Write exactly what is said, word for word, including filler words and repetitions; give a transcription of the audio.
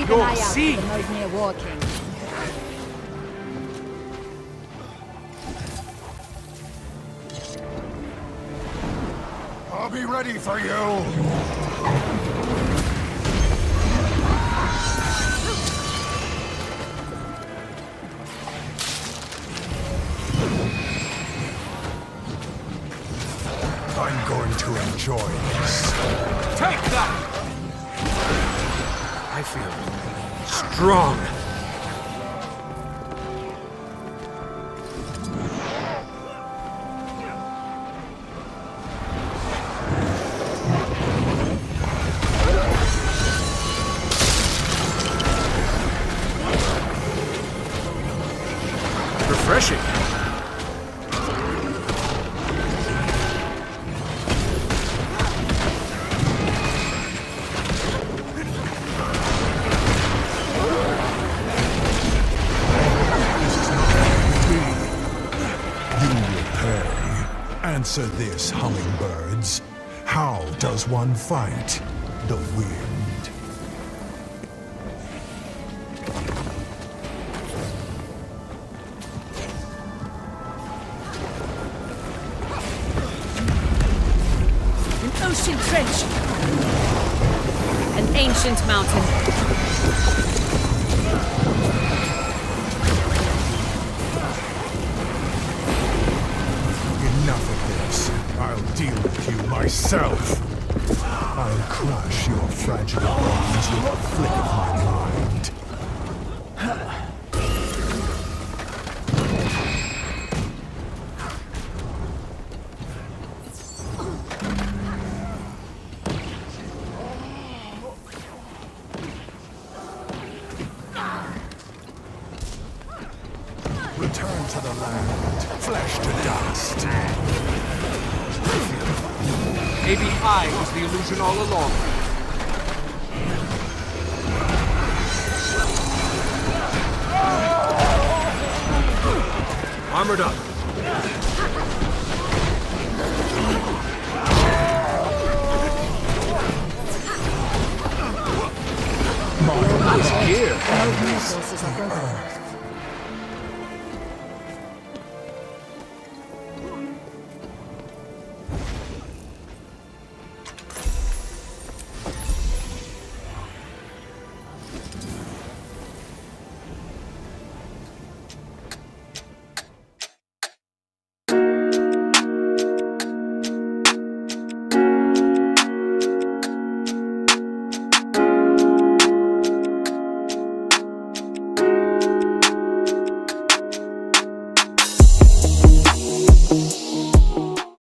Keep You'll an eye out see. for the Mosmere War King. I'll be ready for you! I'm going to enjoy this. Take that! I feel strong. Refreshing. Answer this, hummingbirds. How does one fight the wind? An ocean trench. An ancient mountain. Enough of this. I'll deal with you myself. I'll crush your fragile bones with a flick of my mind. Return to the land, flesh to dust. Maybe I was the illusion all along. Armored up. Nice gear. The Mosmere forces are broken.